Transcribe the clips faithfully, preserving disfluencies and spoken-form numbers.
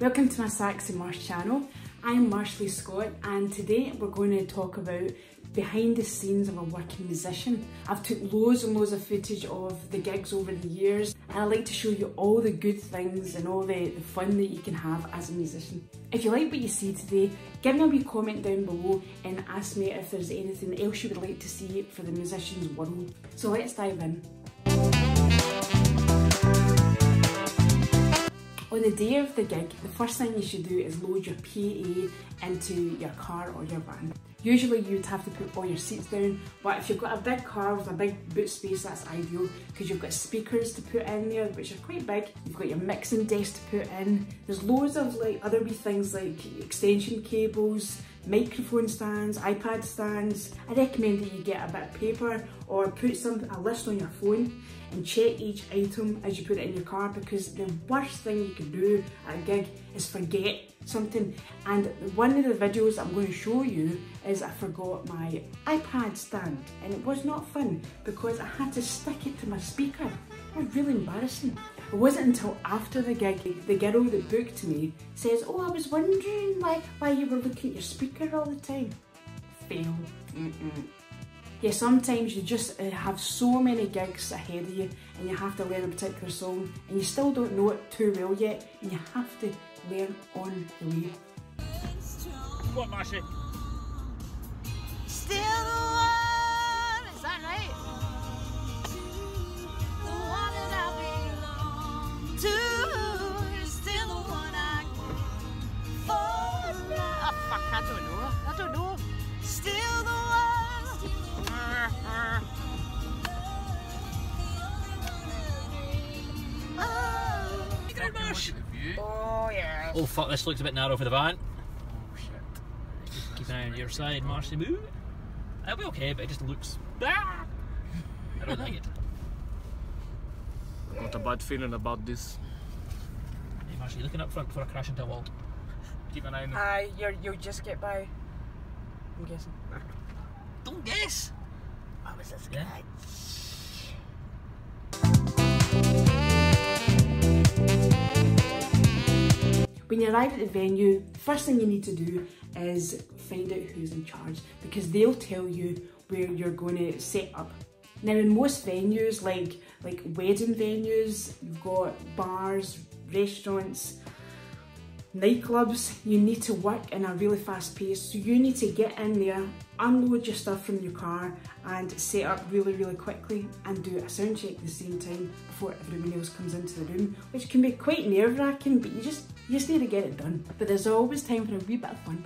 Welcome to my Sax and Marsh channel. I'm Marshali Scott and today we're going to talk about behind the scenes of a working musician. I've took loads and loads of footage of the gigs over the years and I like to show you all the good things and all the, the fun that you can have as a musician. If you like what you see today, give me a wee comment down below and ask me if there's anything else you would like to see for the musician's world. So let's dive in. On the day of the gig, the first thing you should do is load your P A into your car or your van. Usually you'd have to put all your seats down, but if you've got a big car with a big boot space, that's ideal because you've got speakers to put in there, which are quite big. You've got your mixing desk to put in. There's loads of like other wee things like extension cables, microphone stands, iPad stands. I recommend that you get a bit of paper or put some a list on your phone and check each item as you put it in your car, because the worst thing you can do at a gig is forget something. And one of the videos I'm going to show you is I forgot my iPad stand and it was not fun because I had to stick it to my speaker. It was really embarrassing. It wasn't until after the gig, the girl that booked me says, "Oh, I was wondering why, why you were looking at your speaker all the time." Fail. Mm-mm. Yeah, sometimes you just uh, have so many gigs ahead of you and you have to learn a particular song and you still don't know it too well yet and you have to learn on the way. What, Marshali? Still the one, is that right? The one that I belong to, is still the one I fall in love. Oh fuck, I don't know, I don't know. Still the one. Oh yeah. Oh fuck, this looks a bit narrow for the van. Oh shit. Keep an eye on your side, Marshali. Move. It'll be okay, but it just looks... Ah! I don't like it. I've got a bad feeling about this. Hey Marshali, looking up front before I crash into a wall. Keep an eye on it. Aye, uh, you'll just get by, I'm guessing. Don't guess! What was this Yeah. guy? When you arrive at the venue, the first thing you need to do is find out who's in charge, because they'll tell you where you're going to set up. Now in most venues, like, like wedding venues, you've got bars, restaurants, nightclubs, you need to work in a really fast pace, so you need to get in there, unload your stuff from your car and set up really really quickly and do a sound check at the same time before everyone else comes into the room, which can be quite nerve-wracking, but you just, you just need to get it done. But there's always time for a wee bit of fun.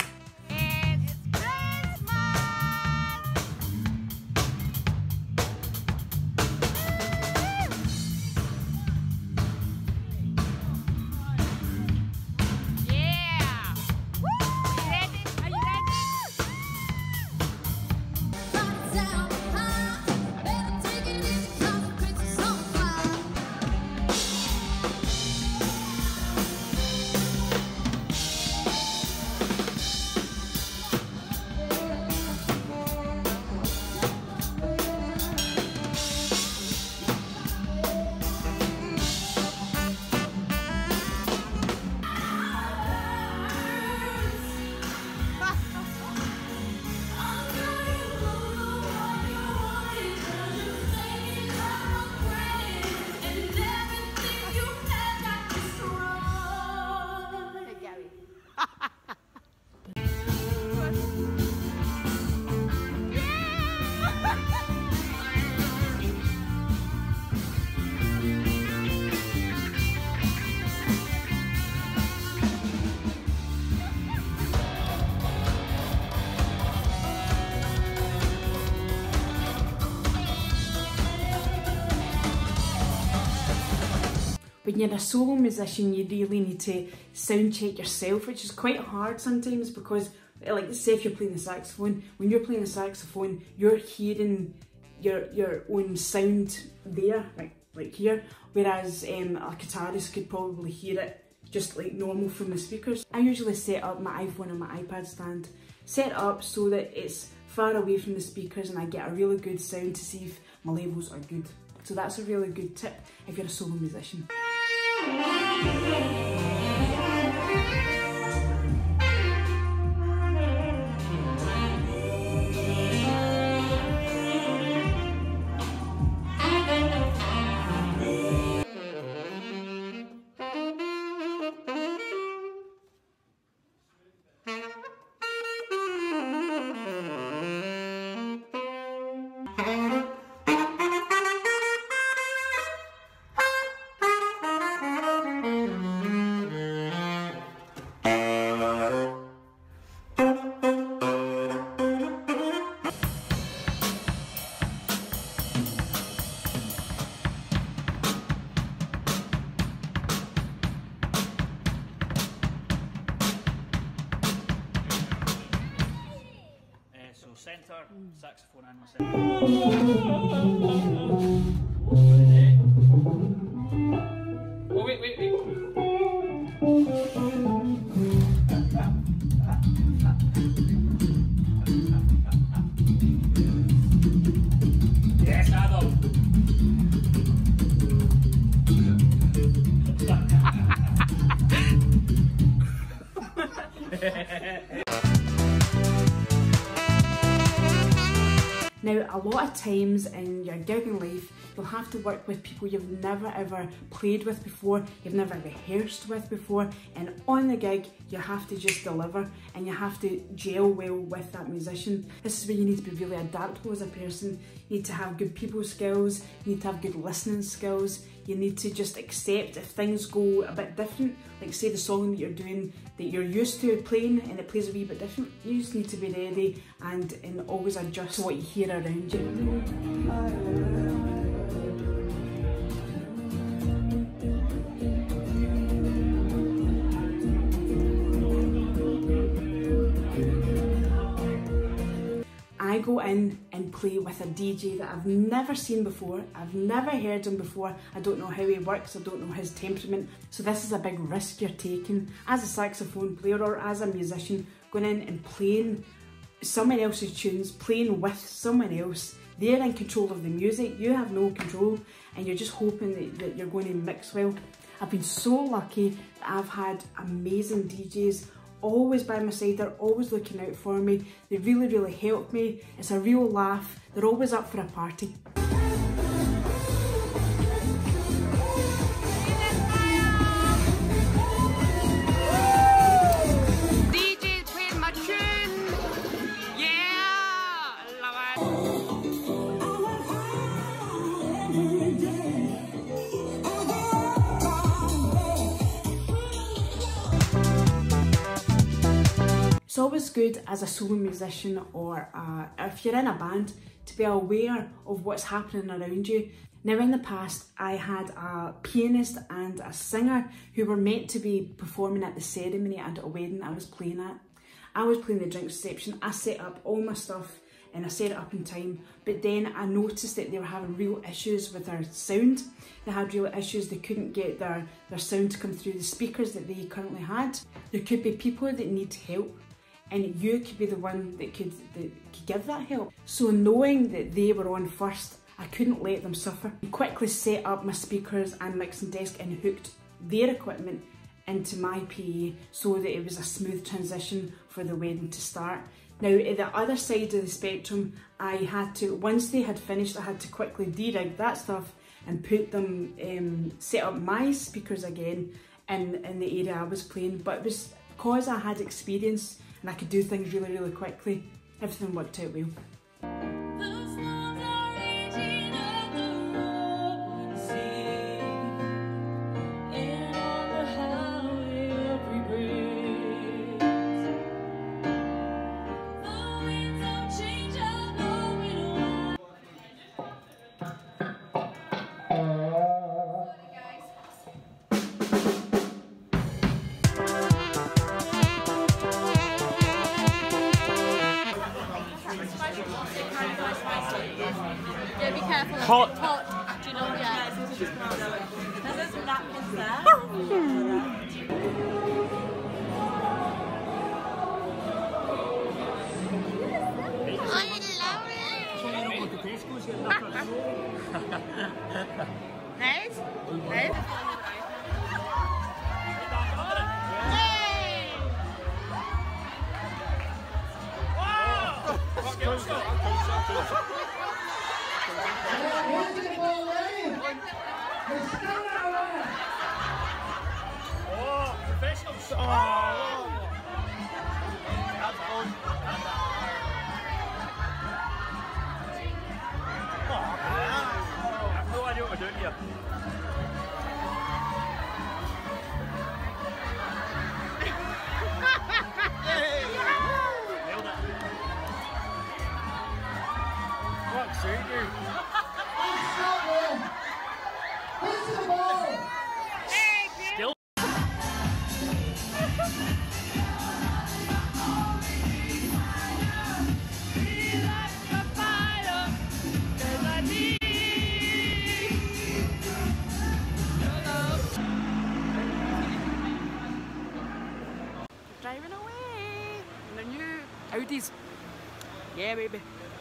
When you're a solo musician, you really need to sound check yourself, which is quite hard sometimes because, like, say if you're playing the saxophone, when you're playing the saxophone, you're hearing your your own sound there, like like here, whereas um, a guitarist could probably hear it just like normal from the speakers. I usually set up my iPhone and my iPad stand, set up so that it's far away from the speakers and I get a really good sound to see if my levels are good. So that's a really good tip if you're a solo musician. guitar, mm. saxophone and myself. Oh wait, wait, wait. Yes, Adam. Now, a lot of times in your gigging life, you'll have to work with people you've never ever played with before, you've never rehearsed with before, and on the gig, you have to just deliver and you have to gel well with that musician. This is where you need to be really adaptable as a person. You need to have good people skills, you need to have good listening skills, you need to just accept if things go a bit different, like say the song that you're doing that you're used to playing and it plays a wee bit different. You just need to be ready and, and always adjust to what you hear around you. I go in and play with a D J that I've never seen before, I've never heard him before, I don't know how he works, I don't know his temperament, so this is a big risk you're taking as a saxophone player or as a musician, going in and playing someone else's tunes, playing with someone else. They're in control of the music, you have no control, and you're just hoping that, that you're going to mix well. I've been so lucky that I've had amazing D Js always by my side, they're always looking out for me, they really really help me, it's a real laugh, they're always up for a party. D J playing my tune, yeah, I love It's always good as a solo musician or uh, if you're in a band to be aware of what's happening around you. Now in the past I had a pianist and a singer who were meant to be performing at the ceremony at a wedding I was playing at. I was playing the drinks reception, I set up all my stuff and I set it up in time, but then I noticed that they were having real issues with their sound. They had real issues, they couldn't get their, their sound to come through the speakers that they currently had. There could be people that need help, and you could be the one that could, that could give that help. So knowing that they were on first, I couldn't let them suffer. I quickly set up my speakers and mixing desk and hooked their equipment into my P A so that it was a smooth transition for the wedding to start. Now at the other side of the spectrum, I had to, once they had finished, I had to quickly de-rig that stuff and put them, um, set up my speakers again in, in the area I was playing. But it was because I had experience and I could do things really, really quickly, everything worked out well. Yeah, be careful. Hot. Hot. Do you know? Yeah. There's napkins there. Nice. Nice. Oh, professionals! Oh. That's fun. Oh, I have no idea what we're doing here. Nailed it. Fuck's sake, dude. Still. goodies. Yeah, baby.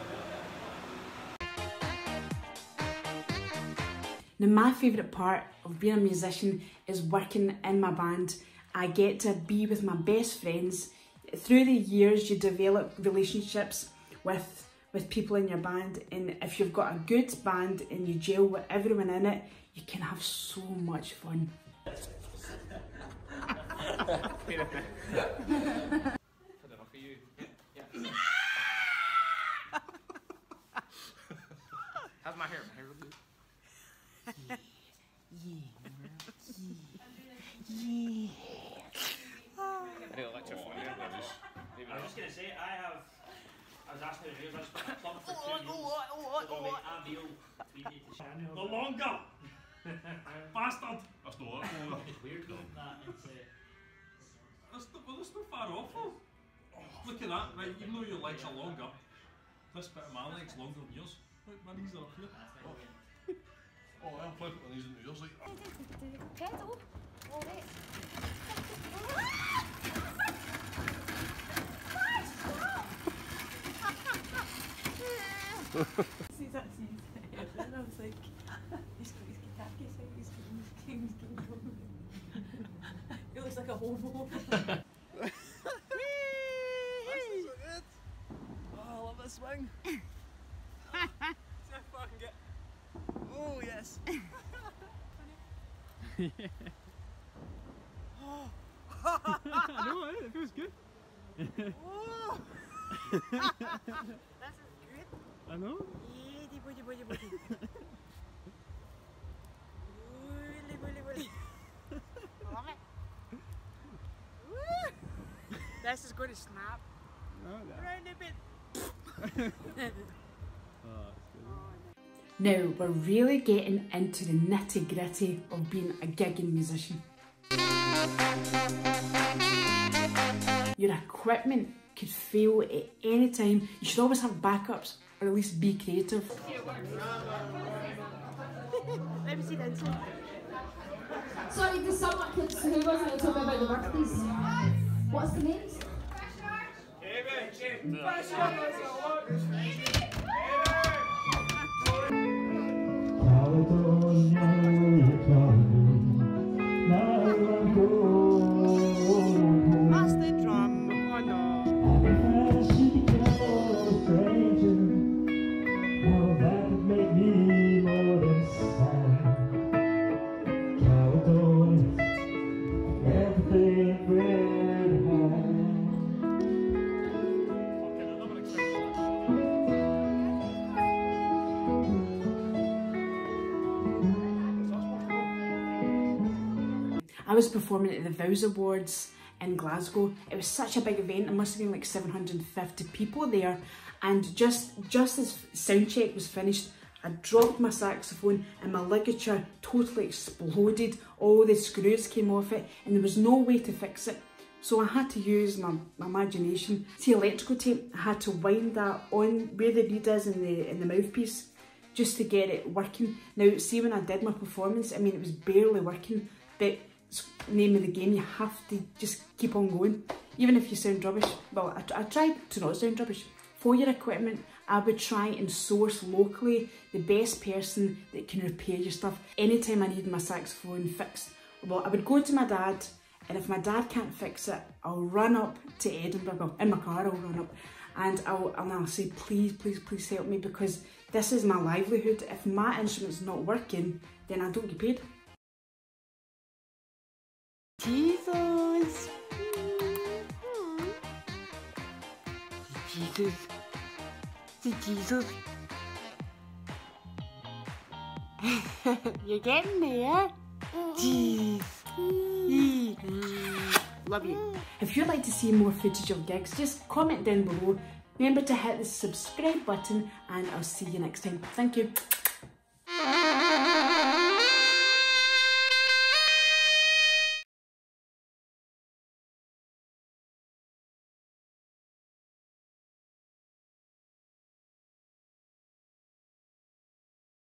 Now, my favourite part of being a musician is working in my band. I get to be with my best friends. Through the years, you develop relationships with, with people in your band, and if you've got a good band and you gel with everyone in it, you can have so much fun. How's my hair? My hair look good? Yeah. Yeah. I didn't like your phone. I was just gonna say, I have. I was asking the I just put a plug for two years. Oh, oh, So oh, I'll be able to be the No longer! Bastard! That's not It's weird though. That it's, uh, That's not, well, that's not far off though. Look at that, right, even though your legs are longer, this bit of my leg's longer than yours. Look, my knees are up here. Oh, I'll put my knees into yours like Pedal. All right. See that scene? And I was like, he's got his guitar case out, he's getting his king, he's getting going. It looks like a hobo. Oh, I love this swing. See how far I can get. Oh, yes. Oh. I know, eh? It feels good. Oh. This is good. I know. Yee, buddy, buddy, buddy. Woolly, woolly, woolly. Love it. Woo. This is going to snap. No, no. Round a bit. Oh, Now, we're really getting into the nitty gritty of being a gigging musician. Your equipment could fail at any time. You should always have backups, or at least be creative. Let me see the inside. Sorry, does someone, who wasn't going to tell me about the birthdays? What's the names? Master drum. Oh no. I was performing at the Vows Awards in Glasgow. It was such a big event, there must have been like seven hundred and fifty people there, and just, just as Souncheck was finished, I dropped my saxophone and my ligature totally exploded. All the screws came off it and there was no way to fix it. So I had to use my, my imagination. See, electrical tape, I had to wind that on where the reed is in the, in the mouthpiece just to get it working. Now, see, when I did my performance, I mean, it was barely working, but name of the game, you have to just keep on going, even if you sound rubbish. Well, I, I tried to not sound rubbish. For your equipment, I would try and source locally the best person that can repair your stuff. Anytime I need my saxophone fixed, well, I would go to my dad, and if my dad can't fix it, I'll run up to Edinburgh, well, in my car I'll run up, and I'll, and I'll say, please, please, please help me, because this is my livelihood. If my instrument's not working, then I don't get paid. Jesus. Jesus. Jesus. You're getting there. Jeez. Love you. If you'd like to see more footage of gigs, just comment down below. Remember to hit the subscribe button, and I'll see you next time. Thank you.